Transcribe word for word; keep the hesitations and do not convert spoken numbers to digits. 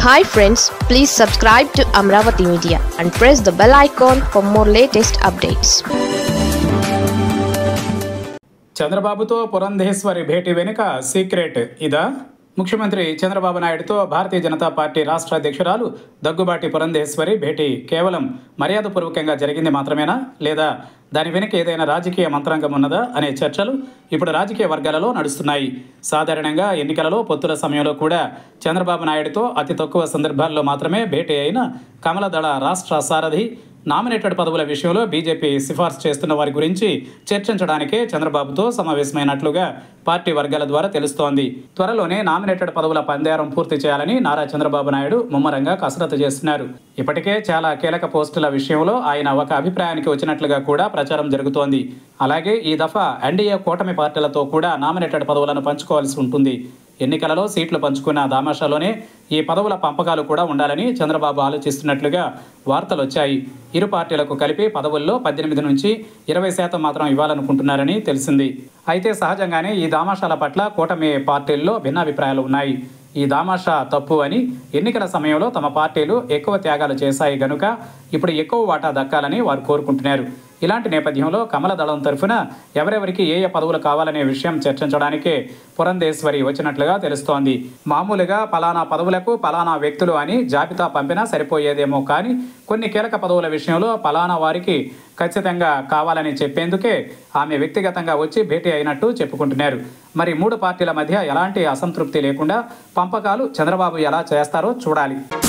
Hi friends, please subscribe to Amravati Media and press the bell icon for more latest updates. చంద్రబాబుతో పురంధేశ్వరి భేటీ వెనుక secret ఇదా? ముఖ్యమంత్రి చంద్రబాబు నాయుడుతో Bharatiya Janata party రాష్ట్ర అధ్యక్షురాలు దగ్గుబాటి పురంధేశ్వరి భేటీ కేవలం మర్యాదపూర్వకంగా జరిగింది మాత్రమేనా, లేదా దాని వెనుక ఏదైనా రాజకీయ మంత్రాంగం ఉన్నదా అనే చర్చలు ఇప్పుడు రాజకీయ వర్గాలలో నడుస్తున్నాయి. సాధారణంగా ఎన్నికలలో పొత్తుల సమయంలో కూడా చంద్రబాబు నాయుడుతో అతి తక్కువ సందర్భాల్లో మాత్రమే భేటీ అయిన కమలదళ రాష్ట్ర సారథి నామినేటెడ్ పదవుల విషయంలో బీజేపీ సిఫార్సు చేస్తున్న వారి గురించి చర్చించడానికే చంద్రబాబుతో సమావేశమైనట్లుగా పార్టీ వర్గాల ద్వారా తెలుస్తోంది. త్వరలోనే నామినేటెడ్ పదవుల పందేరం పూర్తి చేయాలని నారా చంద్రబాబు నాయుడు ముమ్మరంగా కసరత్తు చేస్తున్నారు. ఇప్పటికే చాలా కీలక పోస్టుల విషయంలో ఆయన ఒక అభిప్రాయానికి వచ్చినట్లుగా కూడా ప్రచారం జరుగుతోంది. అలాగే ఈ దఫా ఎన్డీఏ కూటమి పార్టీలతో కూడా నామినేటెడ్ పదవులను పంచుకోవాల్సి ఉంటుంది. ఎన్నికలలో సీట్లు పంచుకున్న దామాషాలోనే ఈ పదవుల పంపకాలు కూడా ఉండాలని చంద్రబాబు ఆలోచిస్తున్నట్లుగా వార్తలు వచ్చాయి. ఇరు పార్టీలకు కలిపి పదవుల్లో పద్దెనిమిది నుంచి ఇరవై శాతం మాత్రం ఇవ్వాలనుకుంటున్నారని తెలిసింది. అయితే సహజంగానే ఈ దామాషాల పట్ల కూటమి పార్టీల్లో భిన్నాభిప్రాయాలు ఉన్నాయి. ఈ దామాషా తప్పు అని, ఎన్నికల సమయంలో తమ పార్టీలు ఎక్కువ త్యాగాలు చేశాయి గనుక ఇప్పుడు ఎక్కువ వాటా దక్కాలని వారు కోరుకుంటున్నారు. ఇలాంటి నేపథ్యంలో కమల దళం తరఫున ఎవరెవరికి ఏ ఏ పదవులు కావాలనే విషయం చర్చించడానికే పురంధేశ్వరి వచ్చినట్లుగా తెలుస్తోంది. మామూలుగా పలానా పదవులకు పలానా వ్యక్తులు అని జాబితా పంపినా సరిపోయేదేమో, కానీ కొన్ని కీలక పదవుల విషయంలో పలానా వారికి ఖచ్చితంగా కావాలని చెప్పేందుకే ఆమె వ్యక్తిగతంగా వచ్చి భేటీ అయినట్టు చెప్పుకుంటున్నారు. మరి మూడు పార్టీల మధ్య ఎలాంటి అసంతృప్తి లేకుండా పంపకాలు చంద్రబాబు ఎలా చేస్తారో చూడాలి.